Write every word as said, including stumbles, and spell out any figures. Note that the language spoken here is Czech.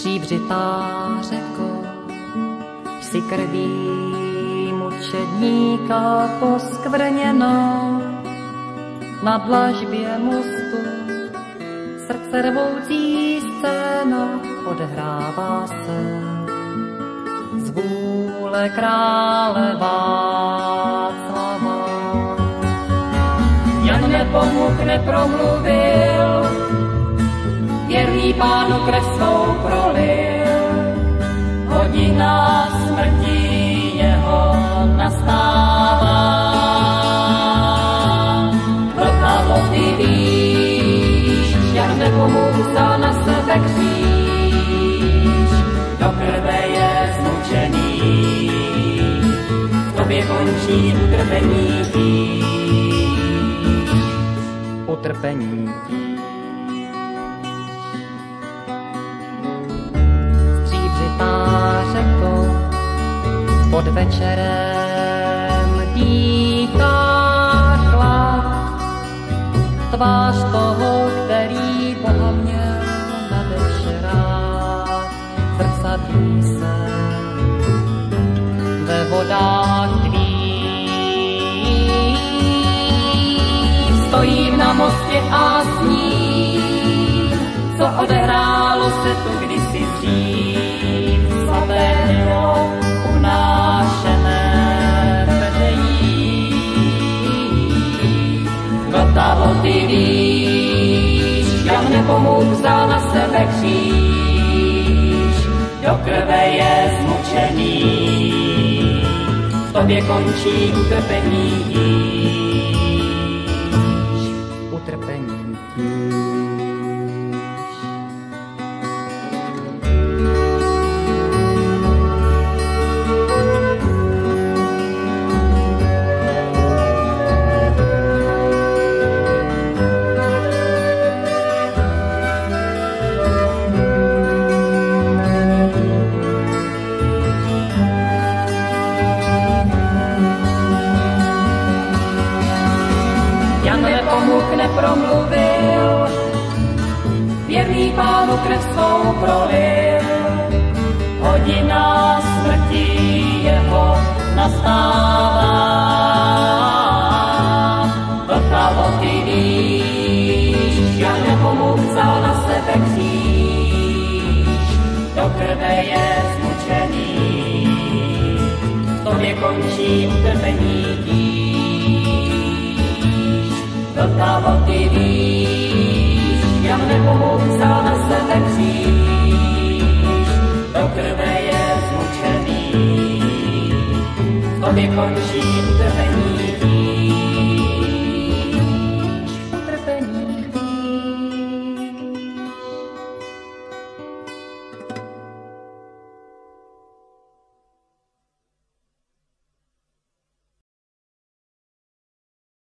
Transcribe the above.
Stříbřitá řeko, si krví mučedníka poskvrněná, na dlažbě mostu srdce rvoucí scéna odehrává se z vůle krále Václava. Jan nepomohl, nepromluvil, věrný Pánu krev svou prolil, hodina smrti jeho nastává. Vltavo ty víš, Jan nepomohl, vzal na sebe kříž, do krve je zmučený, v tobě končí utrpení tíž, utrpení tíž. Řeko, pod večerem dýchá chlad, tvář toho, který Boha měl nade vše rád, zrcadlí se ve vodách tvých. Stojím na mostě a sním, co odehrálo se tu kdysi dřív, svatého unášené peřejí. Vltavo ty víš, Jan nepomohl, vzal na sebe kříž, do krve je zmučený, v tobě končí utrpení tíž, utrpení tíž. Nepromluvil, věrný Pánu krev svou prolil, hodina smrti jeho nastává. Vltavo ty víš, Jan nepomohl, vzal na sebe kříž, do krve je zmučený, v tobě končí utrpení tíž. Vltavo ty víš, Jan nepomohl, vzal na sebe kříž, do krve je zmučený, v tobě končí